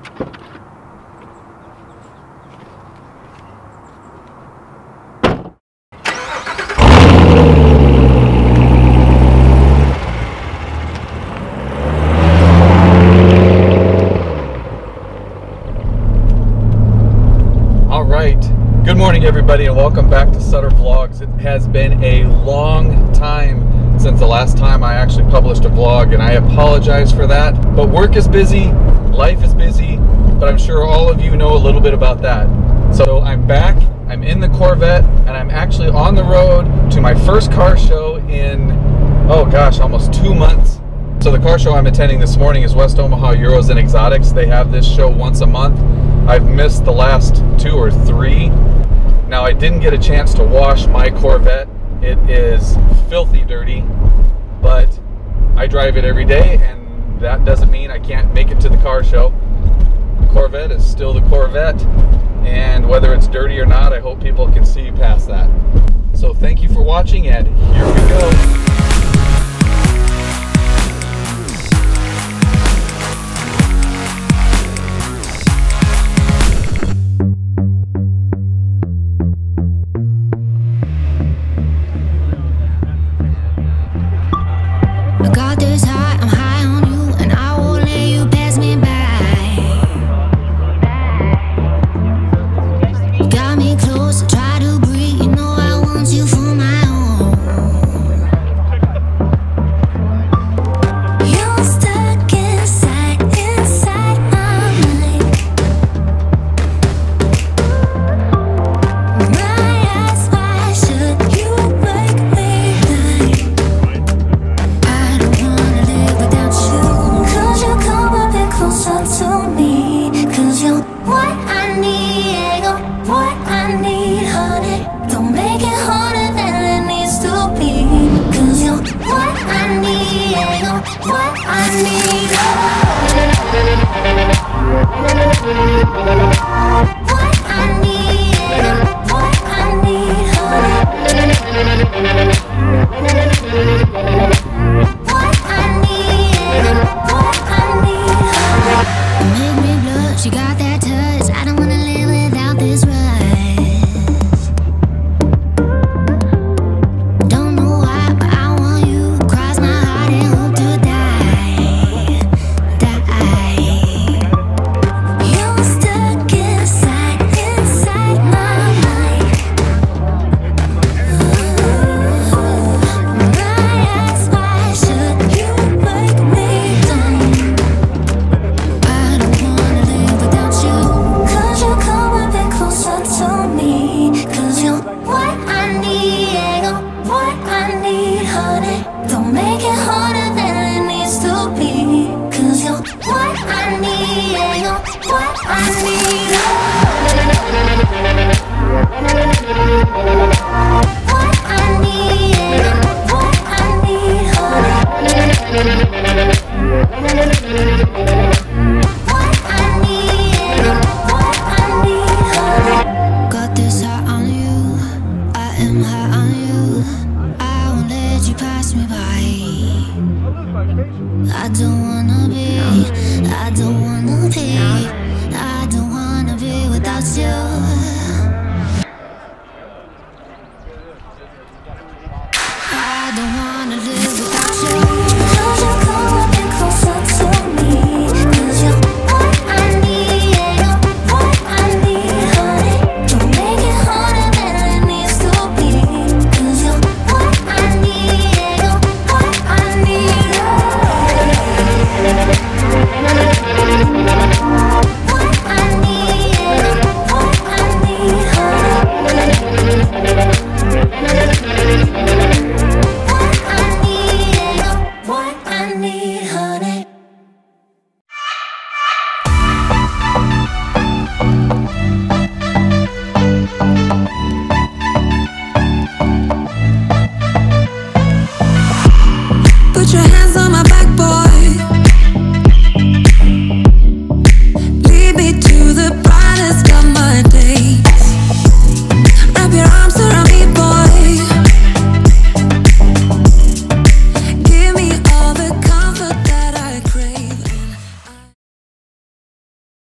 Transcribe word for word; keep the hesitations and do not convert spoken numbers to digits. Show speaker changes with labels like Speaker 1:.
Speaker 1: Good morning, everybody, and welcome back to Sutter Vlogs. It has been a long time since the last time I actually published a vlog, and I apologize for that. But work is busy, life is busy, but I'm sure all of you know a little bit about that. So I'm back, I'm in the Corvette, and I'm actually on the road to my first car show in, oh gosh, almost two months. So the car show I'm attending this morning is West Omaha Euros and Exotics. They have this show once a month. I've missed the last two or three. Now, I didn't get a chance to wash my Corvette. It is filthy dirty, but I drive it every day, and that doesn't mean I can't make it to the car show. The Corvette is still the Corvette, and whether it's dirty or not, I hope people can see past that. So thank you for watching, and here we go.
Speaker 2: What I need, what I need, honey.